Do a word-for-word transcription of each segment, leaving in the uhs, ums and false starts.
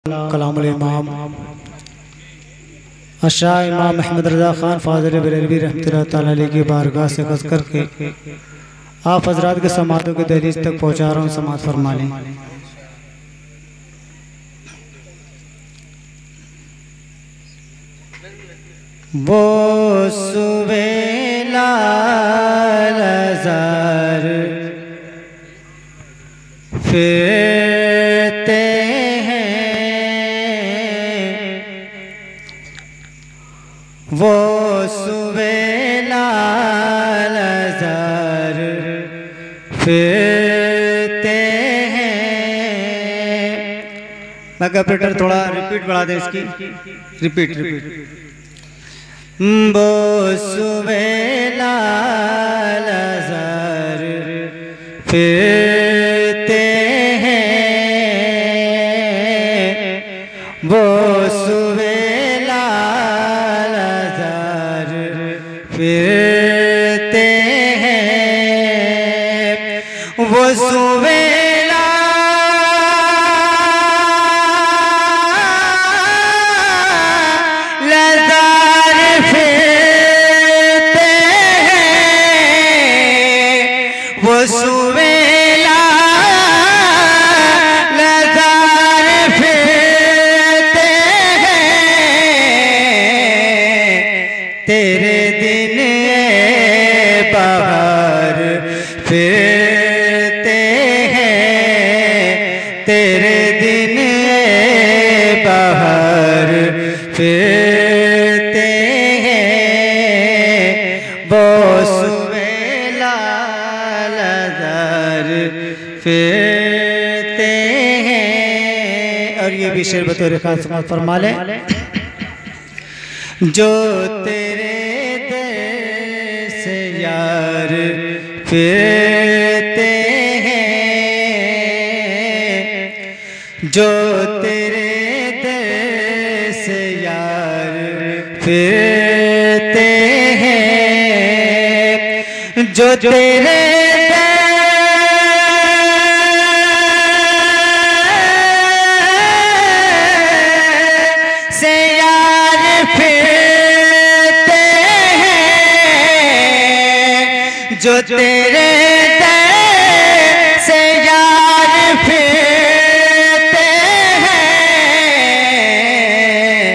कलामुल इमाम अशा इमाम अहमद रज़ा ख़ान फ़ाज़िल बरेलवी रहमतुल्लाह तआला अलैह की बारगाह से गज़ करके आप हज़रात के समातों के दहलीज तक पहुँचा रहा हूँ, समात फरमा लें। वो सुबेला नज़र फिरते वो सुबेला नज़र फिरते हैं। मैं ऑपरेटर थोड़ा रिपीट बढ़ा दे इसकी, रिपीट रिपीट वो सुबेला नज़र फिरते हैं, वो सुबेला फिरते हैं, वो सुबेला नज़र फिरते हैं, वो सुबेला नज़र फिरते हैं। तेरे दिन बाहर फिरते हैं, तेरे दिन बाहर फिरते हैं, वो सुबेला नज़र फिरते हैं। और ये भी शेर बतौर खास समात फरमा लें। जो तेरे दर से यार फिरते हैं, जो तेरे दर से यार फिरते हैं, जो तेरे से यार फिरते हैं, जो तेरे दर से यार फिरते हैं,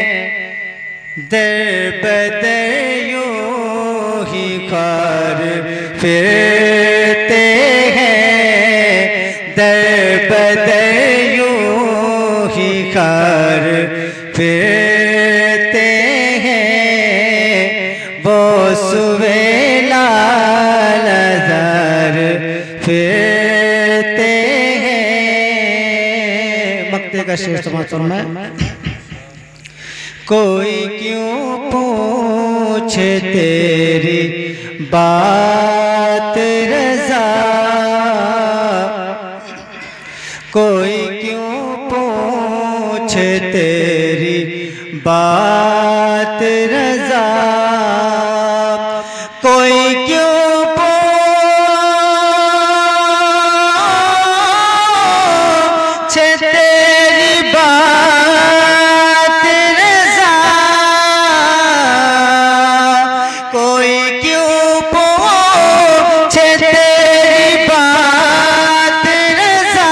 दर बदर यूं ही कार फिरते हैं, दर बदर यूं ही कार फिरते हैं, वो सुबेला नज़र फिरते हैं। मक्ते का शेर समात फरमाए। कोई क्यों पूछे तेरी बात रज़ा, कोई क्यों पूछे तेरी बात रज़ा, कोई क्यों पूछे तेरी बात रज़ा, कोई क्यों पूछे तेरी बात रज़ा,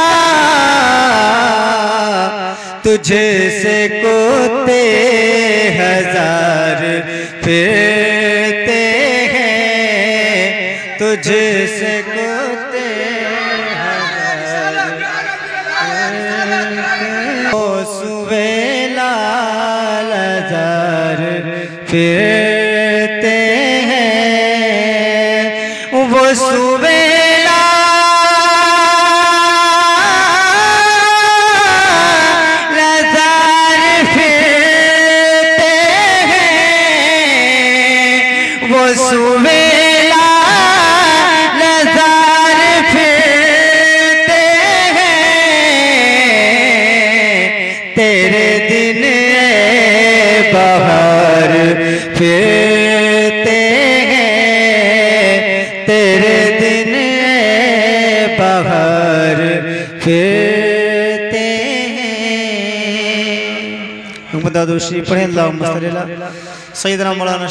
तुझे से कुत्ते हजार फिरते हैं, तुझे से कुत्ते हजार, वो सुबेला नज़र फिरते हैं, वो सुबेला वो सुबेला नज़र फिरते हैं, तेरे दिन बाहर फिरते हैं, तेरे दिन बाहर फिरते हैं। दादोशी पढ़े अल्लाहुम्मा सल्ली अला सय्यदना मौलाना